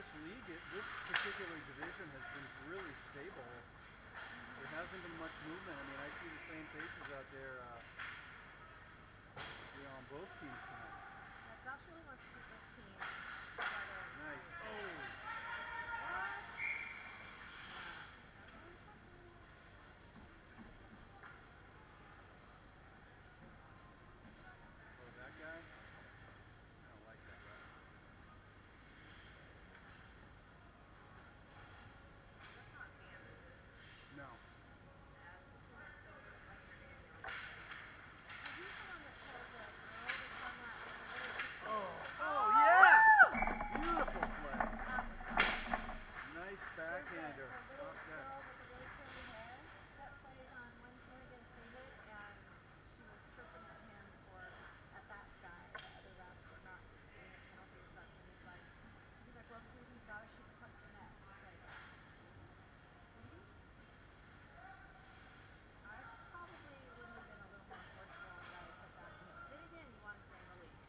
this league, this particular division has been really stable. There hasn't been much movement. I mean, I see the same faces out there, on both teams tonight. Yeah, Josh really wants to keep this team together. Nice. Oh. What? Yeah. Everyone focus. Oh, that guy? I don't like that guy. That's not Sam, is it? No. That's who wants to go to Western Annual. Well, he's the one that told the girl that's on that little picture. Oh, yeah! Beautiful play. That was awesome. Nice There's backhander. the little Top deck. girl with the really curly hair that plays on one team against David, and she was chirping at him at that guy, the other ref, for not giving a penalty or something. And he's like, well, sweetie, you gotta shoot the puck to net. She's like, sweetie? I probably wouldn't have been a little more forceful on a guy that said that to him. But then again, you want to stay in the league.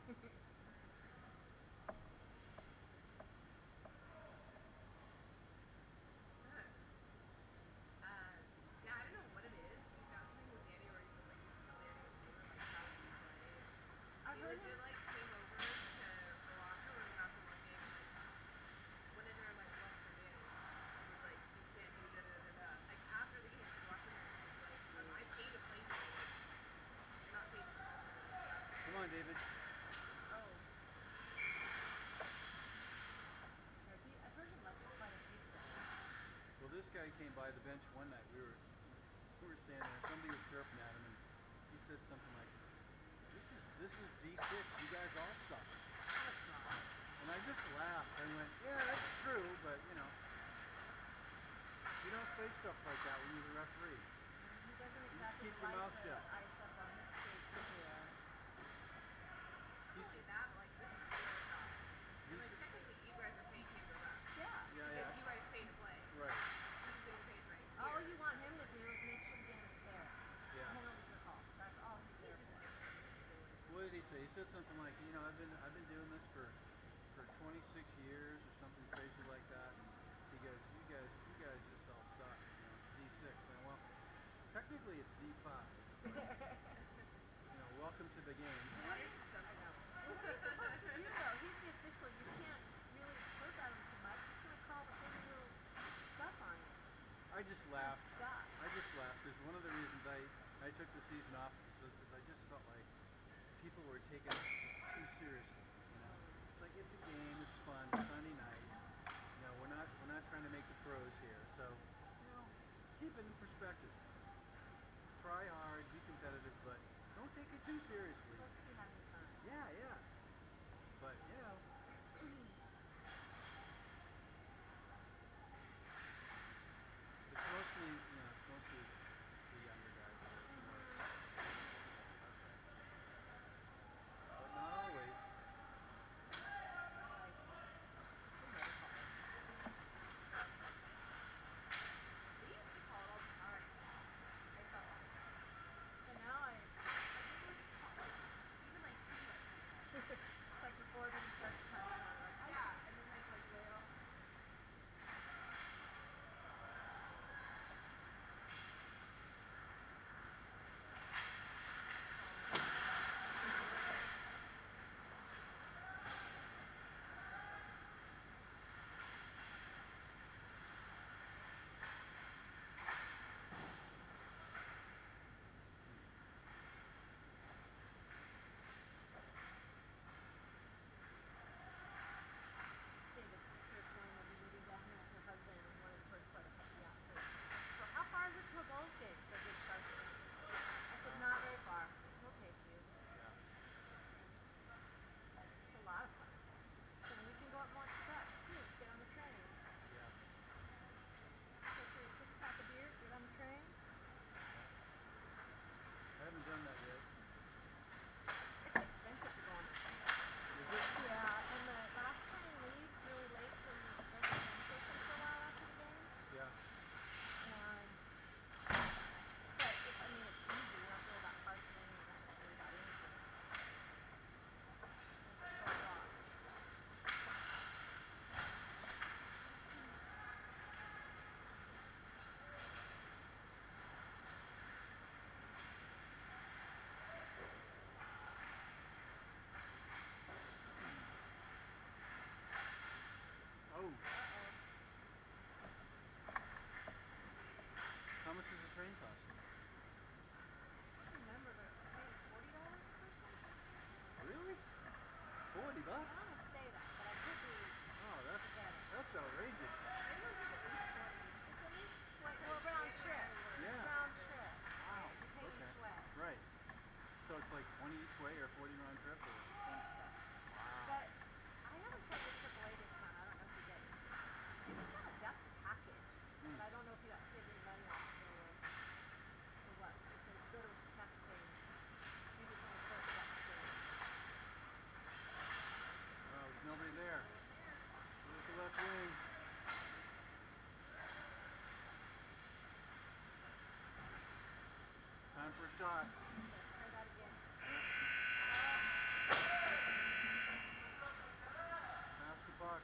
Yeah, I don't know what it is. He's got something with Danny where he's just like, you can tell Danny and Taylor like how you play, and I he heard legit him. like came over to the locker room after one game and like went in there and like flunked for Danny and was like, you can't do da da da da. Like after the game, he walked in there and he was like, I pay to play here. Like you're not paid to talk to me. Come on, David. Oh. Yeah, I've heard him like it quite a few times. Well, this guy came by the bench one night. We were standing there. Somebody was chirping at him, and he said something like, "This is D6. You guys all suck." No, it's not. And I just laughed and went, "Yeah, that's true, but you don't say stuff like that when you're the referee. He doesn't You just exactly keep your like mouth the shut." ice up on his skates either. Not only that, but like this is your job. And like He's, technically you guys are paying him to ref. Yeah. Because you guys pay to play. Right. He's getting paid right All here. you want him to do is make sure the game is fair. Yeah. Penalties are called. That's all he's He there just for. gets ridiculous. What did he say? He said something like, I've been doing this for 26 years or something crazy like that. And he goes, you guys just all suck. It's D6. And well, technically it's D5. But, welcome to the game. Now you're I know. simple. Well, what are you supposed to do though? He's the official. You can't really chirp at him too much. He's gonna call the funny little stuff on you. I just laughed. Stuff. I just laughed because one of the reasons I took the season off is I just felt like people were taking us too seriously. It's like it's a game, it's fun, Sunday night. We're not trying to make the pros here, so keep it in perspective. Try hard, be competitive, but don't take it too seriously. Supposed to be having fun. Yeah, yeah. But it's mostly the younger guys that are more. Okay. But not always. Not always. They never call us. They used to call it all the time. I felt like. But now I Like they would call like even like 2 times. So it's like 20 each way or 40 round trip or? I think so. Wow. But I haven't tried the AAA discount. I don't know if you get. You just have a Ducks package, but I don't know if you got saved any money on it for what. If you go to Caps game, maybe it's only for the Ducks game. Oh, there's nobody there. There's the left wing. Time for a shot. Let's try that again. Pass the puck.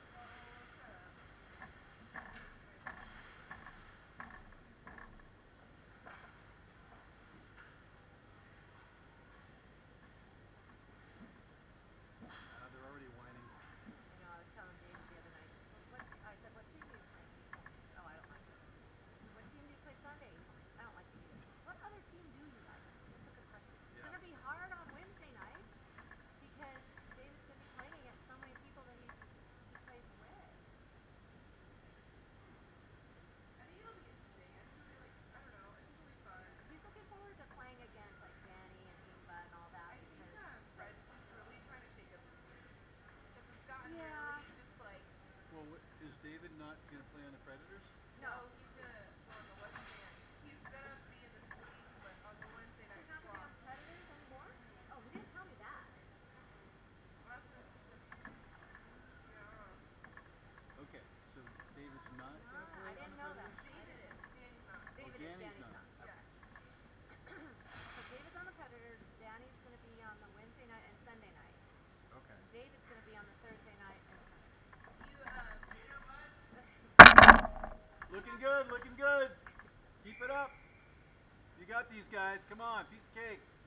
They're already whining. You know, I was telling David the other night. I said, what team do you play? He told me. Oh, I don't like it. I said, what team do you play Sunday? He told me. I don't like it either. What other team do you like? That's a good question. It's gonna be hard on Wednesday nights because David's gonna be playing against so many people that he plays with. I think it'll be interesting. I think it'll be like, I don't know. I think it'll be fun. He's looking forward to playing against like Danny and Ingva and all that I think because Fred's just really trying to shake up the team because it's gotten Yeah. really just like. Well, is David not going to play on the Predators? No. He's gonna go on the Wednesday night. He's gonna be in this league, but on the Wednesday night He's not gonna be swap. on Predators anymore? Oh, he didn't tell me that. Well, yeah. Okay, so David's not No, going to play I on didn't the know that. Predators? David is. Danny's not. David is. Danny's Danny's not. not. Yeah. Okay. So David's on the Predators. Danny's gonna be on the Wednesday night and Sunday night. Okay. David's gonna be on the Thursday night and Sunday night. Do you Looking good, looking good. Keep it up. You got these guys. Come on, piece of cake.